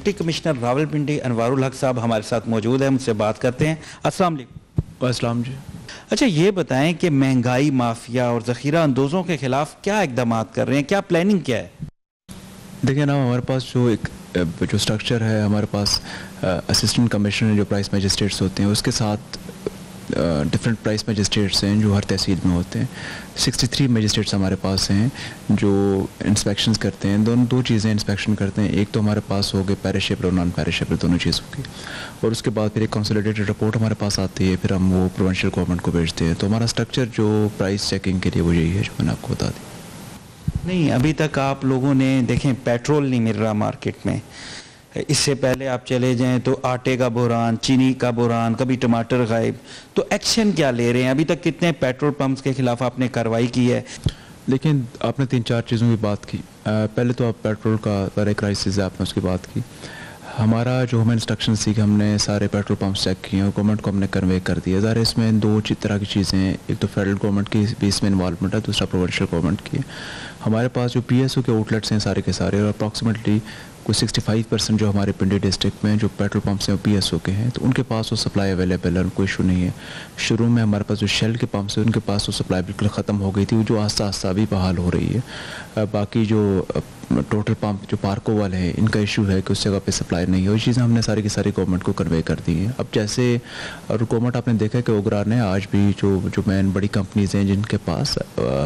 Deputy commissioner Rawalpindi Anwarul हक साहब हमारे साथ मौजूद हैं, मुझसे बात करते हैं। अस्सलाम वालेकुम। अस्सलाम जी। अच्छा, ये बताएं कि महंगाई माफिया और ज़ख़ीरा अंदोज़ों के खिलाफ क्या इक़दाम कर रहे हैं, क्या प्लानिंग क्या है? देखिए ना, हमारे पास जो स्ट्रक्चर है, हमारे पास असिस्टेंट कमिश्नर जो प्राइस मैजिस्ट्रेट्स होते हैं, उसके साथ डिफरेंट प्राइस मैजिस्ट्रेट्स हैं जो हर तहसील में होते हैं। 63 मैजिस्ट्रेट्स हमारे पास हैं जो इंस्पेक्शंस करते हैं। दो चीज़ें इंस्पेक्शन करते हैं, एक तो हमारे पास हो गए पेरिशेबल और नॉन पेरिशेबल दोनों चीज़ों की, और उसके बाद फिर एक कंसोलिडेटेड रिपोर्ट हमारे पास आती है, फिर हम वो प्रोविंशियल गवर्नमेंट को भेजते हैं। तो हमारा स्ट्रक्चर जो प्राइस चेकिंग के लिए वो यही है जो मैंने आपको बता दी। नहीं, अभी तक आप लोगों ने देखें पेट्रोल नहीं मिल रहा मार्केट में। इससे पहले आप चले जाएं तो आटे का बहरान, चीनी का बहरान, कभी टमाटर गायब। तो एक्शन क्या ले रहे हैं? अभी तक कितने पेट्रोल पंप्स के खिलाफ आपने कार्रवाई की है? लेकिन आपने 3-4 चीज़ों की बात की। पहले तो आप पेट्रोल का बड़ा क्राइसिस है, आपने उसकी बात की। हमारा जो हमें इंस्ट्रक्शन थी कि हमने सारे पेट्रोल पंप चेक किए और गवर्नमेंट को हमने कन्वे कर दिया। ज़ाहिर इसमें दो तरह की चीज़ें हैं, एक तो फेडरल गवर्नमेंट की भी इसमें इन्वॉल्वमेंट है, दूसरा प्रोविंशियल गवर्नमेंट की है। हमारे पास जो PSO के आउटलेट्स हैं सारे के सारे, और अप्रॉक्सीमेटली कोई 65% जो हमारे पिंडी डिस्ट्रिक्ट में जो पेट्रोल पंप्स हैं वो PSO के हैं, तो उनके पास वो सप्लाई अवेलेबल है, कोई इशू नहीं है। शुरू में हमारे पास जो शेल के पंप्स हैं उनके पास वो सप्लाई बिल्कुल ख़त्म हो गई थी, वो जो आस्ता आस्ता अभी बहाल हो रही है। बाकी जो टोटल पंप जो पार्को वाले हैं, इनका इशू है कि उस जगह पे सप्लाई नहीं है। वो चीज़ें हमने सारी की सारी गवर्नमेंट को कन्वे कर दी हैं। अब जैसे और गवर्नमेंट आपने देखा कि ओगरा ने आज भी जो मेन बड़ी कंपनीज़ हैं जिनके पास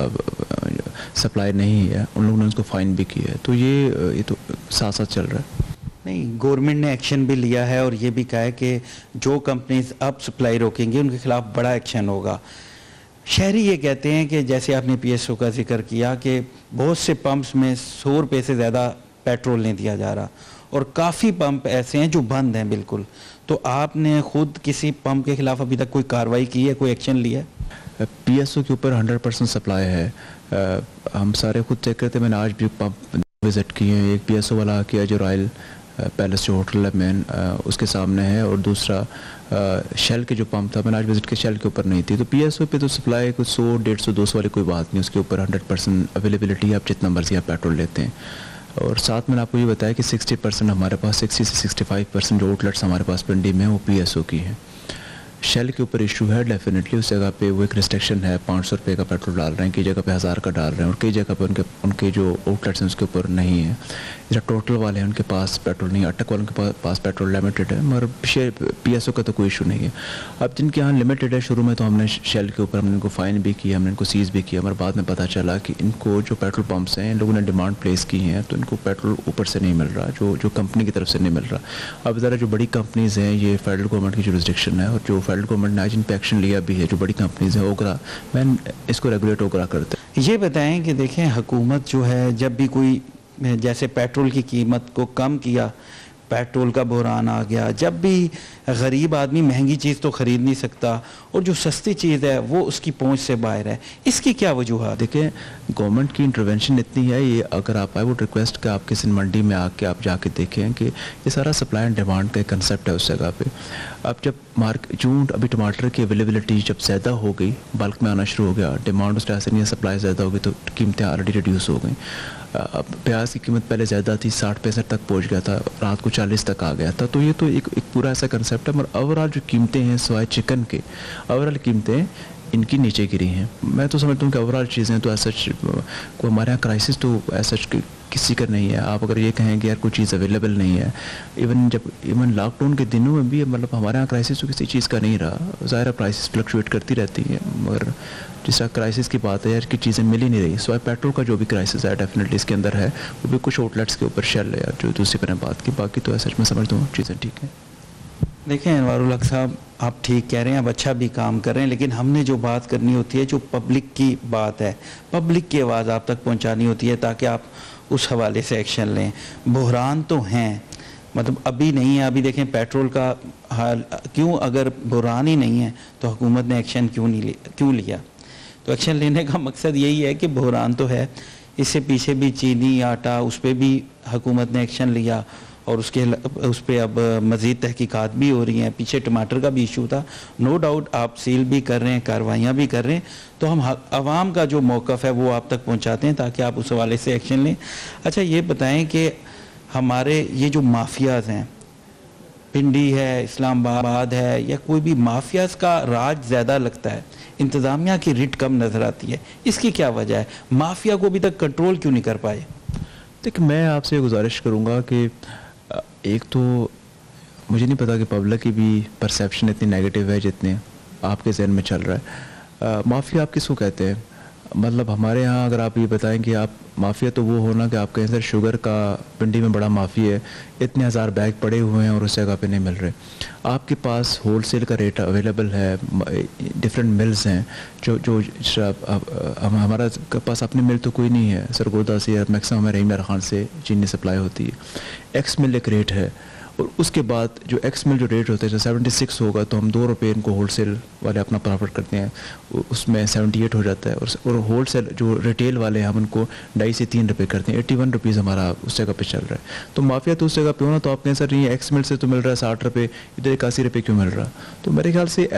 सप्लाई नहीं है, उन लोगों ने उसको फ़ाइन भी किया है। तो ये तो साथ साथ चल रहा है। नहीं, गवर्नमेंट ने एक्शन भी लिया है और ये भी कहा है कि जो कंपनीज अब सप्लाई रोकेंगी उनके खिलाफ बड़ा एक्शन होगा। शहरी ये कहते हैं कि जैसे आपने PSO का जिक्र किया कि बहुत से पंप्स में 100 रुपये से ज़्यादा पेट्रोल नहीं दिया जा रहा, और काफ़ी पंप ऐसे हैं जो बंद हैं बिल्कुल। तो आपने खुद किसी पंप के खिलाफ अभी तक कोई कार्रवाई की है, कोई एक्शन लिया है? PSO के ऊपर 100% सप्लाई है। हम सारे खुद चेक करते हैं। मैंने आज भी पंप विज़िट किए हैं। एक PSO वाला किया जो रॉयल पैलेस जो होटल है मेन, उसके सामने है, और दूसरा शेल के जो पंप था, मैंने आज विज़िट किया, शेल के ऊपर नहीं थी। तो PSO पे तो सप्लाई कुछ 100, 150, 200 वाली कोई बात नहीं, उसके ऊपर 100% अवेलेबिलिटी है। आप जितना मर्जी आप पेट्रोल लेते हैं। और साथ मैंने आपको ये बताया कि 60% हमारे पास, 60 से 65% जो आउटलेट्स हमारे पास पिंडी में वो PSO की हैं। शेल के ऊपर इशू है डेफिनेटली, उस जगह पे वो एक रिस्ट्रिक्शन है, 500 रुपये का पेट्रोल डाल रहे हैं, कई जगह पे 1000 का डाल रहे हैं, और कई जगह पे उनके जो आउटलेट्स हैं उसके ऊपर नहीं है। जैसे टोटल वाले हैं उनके पास पेट्रोल नहीं है, अटक वालों के पास पेट्रोल लिमिटेड है, मगर PSO का तो कोई इशू नहीं है। अब जिनके यहाँ लिमिटेड है, शुरू में तो हमने शेल के ऊपर हमने इनको फ़ाइन भी किया, हमने इनको सीज़ भी किया, मगर बाद में पता चला कि इनको जो पेट्रोल पंप्स हैं इन लोगों ने डिमांड प्लेस की हैं, तो इनको पेट्रोल ऊपर से नहीं मिल रहा, जो कंपनी की तरफ से नहीं मिल रहा। अब ज़रा जो बड़ी कंपनीज़ हैं, ये फेडरल गवर्नमेंट की जुरिस्डिक्शन है, और जो फेडरल गवर्नमेंट ने आज इन पर एक्शन लिया भी है, जो बड़ी कंपनीज़ हैं, ओगरा मैन इसको रेगुलेट ओगरा करते हैं। ये बताएं कि देखें, हुकूमत जो है जब भी कोई जैसे पेट्रोल की कीमत को कम किया, पेट्रोल का बहरान आ गया, जब भी गरीब आदमी महंगी चीज़ तो ख़रीद नहीं सकता और जो सस्ती चीज़ है वो उसकी पहुंच से बाहर है, इसकी क्या वजूहत? देखिए, गवर्नमेंट की इंटरवेंशन इतनी है, ये अगर आप आए वो रिक्वेस्ट का आप किसी मंडी में आके आप जाके देखें कि ये सारा सप्लाई एंड डिमांड का कंसेप्ट है उस जगह पे। अब जब जून अभी टमाटर की अवेलेबिलिटी जब ज़्यादा हो गई, बल्क में आना शुरू हो गया, डिमांड उस तरह से नहीं है, सप्लाई ज़्यादा हो गई, तो कीमतें ऑलरेडी रिड्यूस हो गई। अब प्याज की कीमत पहले ज़्यादा थी, 60-65 तक पहुंच गया था, रात को 40 तक आ गया था। तो ये तो एक पूरा ऐसा कंसेप्ट है। मगर ओवरऑल जो कीमतें हैं सिवाय चिकन के, ओवरऑल कीमतें इनकी नीचे गिरी हैं। मैं तो समझता हूँ कि ओवरऑल चीज़ें तो ऐसा को हमारे यहाँ क्राइसिस तो ऐसा किसी का नहीं है। आप अगर ये कहें कि यार कोई चीज़ अवेलेबल नहीं है, इवन लॉकडाउन के दिनों में भी मतलब हमारे यहाँ क्राइसिस तो किसी चीज़ का नहीं रहा। ज़ाहिर प्राइसेस फ्लक्चुएट करती रहती हैं, मगर जिस तरह क्राइसिस की बात है यार कि चीज़ें मिल ही नहीं रही। सो पेट्रोल का जो भी क्राइसिस है डेफिनेटली इसके अंदर है, वो भी कुछ आउटलेट्स के ऊपर शेल है यार, जो दूसरी पर बात की। बाकी तो ऐसा मैं समझता हूँ चीज़ें ठीक है। देखें अनवारुल हक साहब, आप ठीक कह रहे हैं, आप अच्छा भी काम कर रहे हैं, लेकिन हमने जो बात करनी होती है, जो पब्लिक की बात है, पब्लिक की आवाज़ आप तक पहुंचानी होती है ताकि आप उस हवाले से एक्शन लें। बहरान तो हैं, मतलब अभी नहीं है। अभी देखें पेट्रोल का हाल क्यों, अगर बहरान ही नहीं है तो हुकूमत ने एक्शन क्यों लिया? तो एक्शन लेने का मकसद यही है कि बहरान तो है, इससे पीछे भी चीनी, आटा, उस पर भी हुकूमत ने एक्शन लिया और उस पर अब मज़ीद तहकीकात भी हो रही हैं। पीछे टमाटर का भी इशू था, नो डाउट आप सील भी कर रहे हैं, कार्रवाइयाँ भी कर रहे हैं। तो हम आवाम का जो मौक़िफ़ है वो आप तक पहुँचाते हैं ताकि आप उस हवाले से एक्शन लें। अच्छा, ये बताएं कि हमारे ये जो माफियाज हैं, पिंडी है, इस्लामाबाद है, या कोई भी माफियाज का राज ज़्यादा लगता है, इंतज़ामिया की रिट कम नज़र आती है, इसकी क्या वजह है? माफिया को अभी तक कंट्रोल क्यों नहीं कर पाए? देखिए, मैं आपसे गुजारिश करूँगा कि एक तो मुझे नहीं पता कि पब्लिक की भी परसेप्शन इतनी नेगेटिव है जितने आपके जहन में चल रहा है। माफिया आप किसको कहते हैं? मतलब हमारे यहाँ अगर आप ये बताएं कि आप माफिया तो वो होना कि आप कहें सर शुगर का पिंडी में बड़ा माफिया है, इतने हज़ार बैग पड़े हुए हैं और उस जगह पे नहीं मिल रहे। आपके पास होलसेल का रेट अवेलेबल है, डिफरेंट मिल्स हैं जो जो हमारा पास अपनी मिल तो कोई नहीं है। सरगोदा से मैक्सिमम हमारे इमरान खान से चीनी सप्लाई होती है। एक्स मिल एक रेट है, और उसके बाद जो एक्स मिल जो रेट होता है जो 76 होगा तो हम 2 रुपये इनको होलसेल वाले अपना प्रॉफिट करते हैं, उसमें 78 हो जाता है। और होलसेल जो रिटेल वाले हैं हम उनको 2.5 से 3 रुपये करते हैं। 81 रुपीज़ हमारा उस जगह पे चल रहा है। तो माफिया तो उस जगह पे हो ना, तो आप कहें सर ये एक्स मिल से तो मिल रहा है 60 रुपये, इधर 81 रुपये क्यों मिल रहा? तो मेरे ख्याल से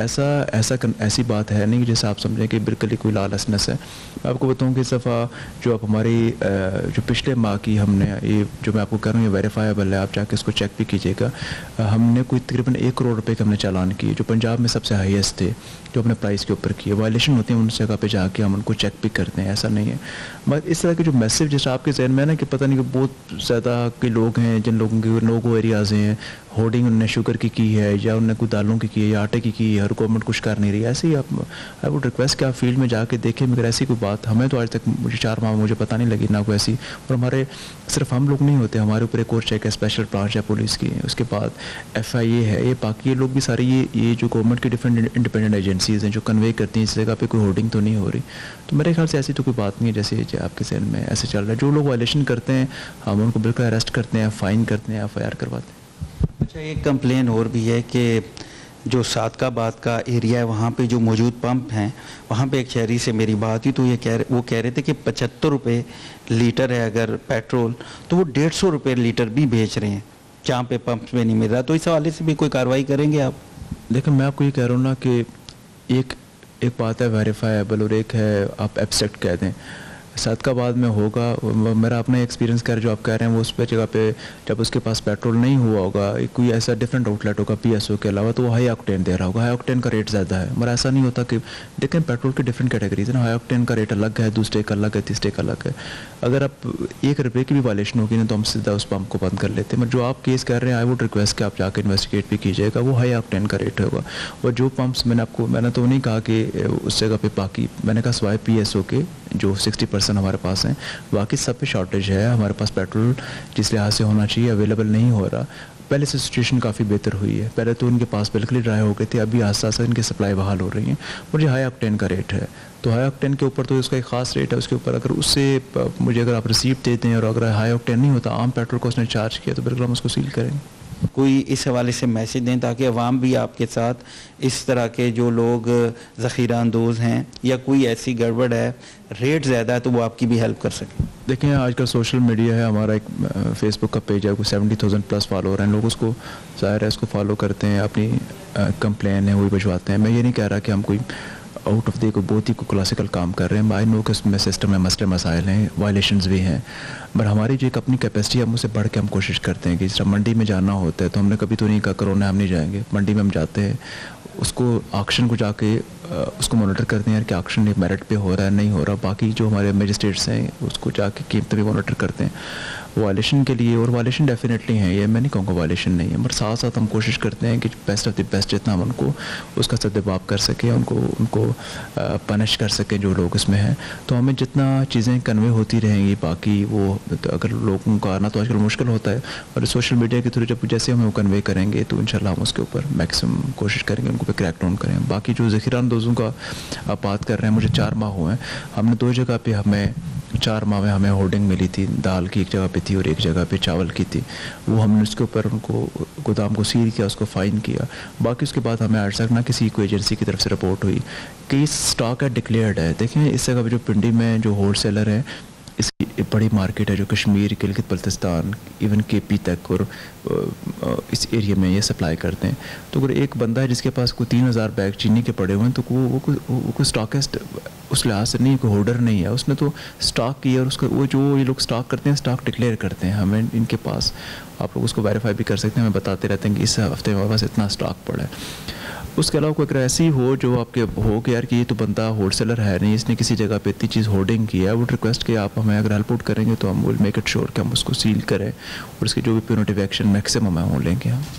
ऐसी बात है नहीं जैसे आप समझें कि बिल्कुल ही कोई लालचनेस है। मैं आपको बताऊँ कि इस दफ़ा जो आप हमारी जो पिछले माह की हमने ये जो मैं आपको कह रहा हूँ ये वेरीफाइबल है, आप जाके इसको चेक भी कीजिएगा। हमने कोई तकरीबन 1 करोड़ रुपए के हमने चालान किए जो पंजाब में सबसे हाईएस्ट थे, जो अपने प्राइस के ऊपर किए। वायलेशन होती है उन जगह पे जाके हम उनको चेक भी करते हैं, ऐसा नहीं है। मगर इस तरह के जो मैसेज जैसे आपके जहन में है ना कि पता नहीं कि बहुत ज़्यादा के लोग हैं जिन लोगों के नो-गो एरियाज़ हैं, होर्डिंग उन्होंने शुगर की है या उन्होंने कोई दालों की है या आटे की है, हर गवर्नमेंट कुछ कर नहीं रही। ऐसे ही आप आई वुड रिक्वेस्ट कि आप फील्ड में जाके देखें, मगर ऐसी कोई बात हमें तो आज तक मुझे 4 माह मुझे पता नहीं लगी ना कोई ऐसी। और हमारे सिर्फ हम लोग नहीं होते, हमारे ऊपर एक और चेक है, स्पेशल ब्रांच है पुलिस की, उसके बाद FIA है, ये बाकी ये लोग भी सारे ये जो गवर्नमेंट की डिफरेंट इंडिपेंडेंट एजेंसीज़ हैं जो कन्वे करती हैं इस जगह पे कोई होर्डिंग तो नहीं हो रही। तो मेरे ख्याल से ऐसी तो कोई बात नहीं है जैसे आपके जहन में ऐसे चल रहा है। जो लोग वायलेशन करते हैं हम उनको बिल्कुल अरेस्ट करते हैं, फ़ाइन करते हैं, FIR करवाते हैं। अच्छा, एक कंप्लेन और भी है कि जो सादकाबाद का एरिया है वहाँ पे जो मौजूद पंप हैं, वहाँ पे एक शहरी से मेरी बात हुई तो वो कह रहे थे कि 75 रुपये लीटर है अगर पेट्रोल, तो वो 150 रुपये लीटर भी बेच रहे हैं जहाँ पे पंप में नहीं मिल रहा। तो इस हवाले से भी कोई कार्रवाई करेंगे आप? देखिए, मैं आपको ये कह रहा हूँ ना कि एक बात है वेरीफाइबल और एक है आप एब्स्ट्रैक्ट कह दें। सादकाबाद में होगा, मेरा अपना एक्सपीरियंस कर जो आप कह रहे हैं वो उस पर जगह पे जब उसके पास पेट्रोल नहीं हुआ होगा, कोई ऐसा डिफरेंट आउटलेट होगा PSO के अलावा, तो वो हाई ऑक्टेन दे रहा होगा। हाई ऑक्टेन का रेट ज़्यादा है, मगर ऐसा नहीं होता कि देखें पेट्रोल की डिफरेंट कैटेगरीज है ना, हाई ऑक्टेन का रेट अलग है, दूसरे का अलग है, तीसरे का अलग है। अगर आप 1 रुपये की भी वायलेशन होगी ना तो हम सीधा उस पंप को बंद कर लेते हैं। मगर जो आप केस कर रहे हैं आई वुड रिक्वेस्ट कि आप जाकर इन्वेस्टिगेट भी कीजिएगा, वो हाई ऑक्टेन का रेट होगा। और जो पंप्स मैंने तो नहीं कहा कि उस जगह पे बाकी, मैंने कहा सिवाय PSO के जो 60% हमारे पास हैं, बाकी सब पे शॉर्टेज है। हमारे पास पेट्रोल जिस लिहाज से होना चाहिए अवेलेबल नहीं हो रहा। पहले से सिचुएशन काफ़ी बेहतर हुई है, पहले तो उनके पास बिल्कुल ड्राई हो गए थे, अभी आस्ते आस्ते इनकी सप्लाई बहाल हो रही है। मुझे हाई ऑक्टेन का रेट है, तो हाई ऑक्टेन के ऊपर तो उसका एक ख़ास रेट है, उसके ऊपर अगर उससे मुझे अगर आप रिसीप्ट देते हैं और अगर हाई ऑक्टेन नहीं होता, आम पेट्रोल को उसने चार्ज किया, तो बिल्कुल हम उसको सील करेंगे। कोई इस हवाले से मैसेज दें ताकि अवाम भी आपके साथ इस तरह के जो लोग ज़ख़ीरा अंदोज़ हैं या कोई ऐसी गड़बड़ है, रेट ज़्यादा है, तो वो आपकी भी हेल्प कर सकें। देखें, आजकल सोशल मीडिया है, हमारा एक फेसबुक का पेज है, कोई 70,000 प्लस फॉलोअर हैं, लोग उसको ज़ाहिर है इसको फॉलो करते हैं, अपनी कंप्लेन है वही भिजवाते हैं। मैं ये नहीं कह रहा कि हम कोई आउट ऑफ द को बहुत ही क्लासिकल काम कर रहे हैं। आई नो कि उसमें सिस्टम में मसले मसाइल हैं, वायलेशंस भी हैं, बट हमारी जो एक अपनी कैपेसिटी है हम उससे बढ़ के हम कोशिश करते हैं कि जब मंडी में जाना होता है तो हमने कभी तो नहीं कहा कोरोना हम नहीं जाएंगे, मंडी में हम जाते हैं, उसको ऑक्शन को जाके उसको मॉनिटर करते हैं कि ऑक्शन मेरिट पे हो रहा है नहीं हो रहा। बाकी जो हमारे मजिस्ट्रेट्स हैं उसको जाके कीमत भी मॉनिटर करते हैं वायलेशन के लिए, और वायलेशन डेफिनेटली है, ये मैं नहीं कहूँगा वायलेशन नहीं है, मगर साथ साथ हम कोशिश करते हैं कि बेस्ट ऑफ द बेस्ट जितना हम उनको उसका सद्भाव कर सकें, उनको पनिश कर सकें जो लोग इसमें हैं। तो हमें जितना चीज़ें कन्वे होती रहेंगी, बाकी वो तो अगर लोगों का आना तो आजकल मुश्किल होता है, और सोशल मीडिया के थ्रू जब जैसे हम कन्वे करेंगे तो इंशाल्लाह हम उसके ऊपर मैक्सिमम कोशिश करेंगे उनको पे क्रैक डाउन करें। बाकी जो ज़ख़ीरा अंदोज़ों का आप बात कर रहे हैं, मुझे 4 माह हुए हैं, हमने 2 जगह पे हमें 4 माह में हमें होर्डिंग मिली थी, दाल की एक जगह पे थी और एक जगह पे चावल की थी। वो हमने उसके ऊपर उनको गोदाम को सील किया, उसको फ़ाइन किया। बाकी उसके बाद हमें आज तक ना किसी को एजेंसी की तरफ से रिपोर्ट हुई कि स्टॉक है डिक्लेयर्ड है। देखें, इस जगह पे जो पिंडी में जो होल सेलर हैं, इसकी बड़ी मार्केट है जो कश्मीर, गिलगित बल्तिस्तान, इवन केपी तक और इस एरिया में ये सप्लाई करते हैं। तो अगर एक बंदा है जिसके पास कोई 3000 बैग चीनी के पड़े हुए हैं तो वो कोई स्टॉकिस्ट उस लिहाज से नहीं, कोई होल्डर नहीं है, उसने तो स्टॉक किया और उसका वो जो ये लोग स्टॉक करते हैं स्टॉक डिक्लेयर करते हैं। हमें इनके पास, आप लोग उसको वेरीफाई भी कर सकते हैं, हमें बताते रहते हैं कि इस हफ्ते हमारे पास इतना स्टॉक पड़ा है। उसके अलावा कोई अगर ऐसी हो जो आपके हो कि यार कि ये तो बंदा होलसेलर है नहीं, इसने किसी जगह पे इतनी चीज़ होर्डिंग की है, वुड रिक्वेस्ट कि आप हमें अगर हेल्प आउट करेंगे तो हम विल मेक इट श्योर कि हम उसको सील करें और उसकी जो भी प्यूनिटिव एक्शन मैक्सिमम है वो लेंगे हम।